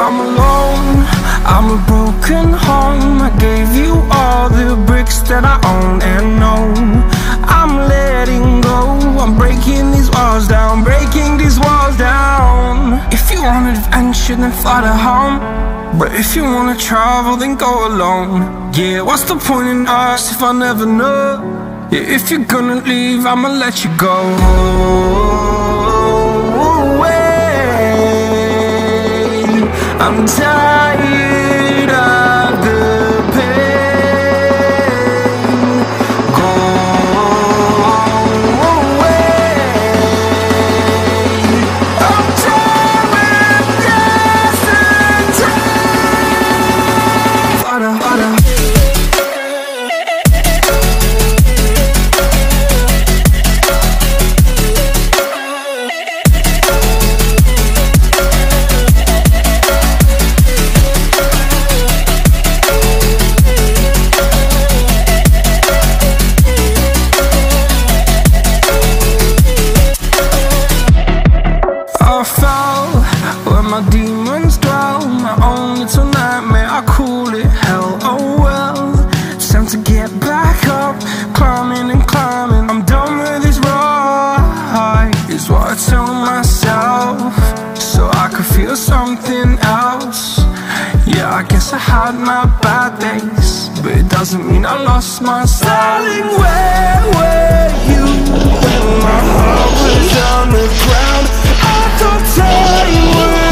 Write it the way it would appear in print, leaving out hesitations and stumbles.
I'm alone, I'm a broken home. I gave you all the bricks that I own and know. I'm letting go, I'm breaking these walls down, breaking these walls down. If you want adventure, then fly to home. But if you wanna travel, then go alone. Yeah, what's the point in us if I never know? Yeah, if you're gonna leave, I'ma let you go. I'm tired of the pain. Go away. I'm tired of guessing time. Fada, fada. I fell where my demons dwell. My own little nightmare, I call it hell. Oh well, it's time to get back up. Climbing and climbing, I'm done with this ride, is what I tell myself, so I could feel something else. Yeah, I guess I had my bad days, but it doesn't mean I lost my style. Darling, where were you when my heart was on the ground? I thought time would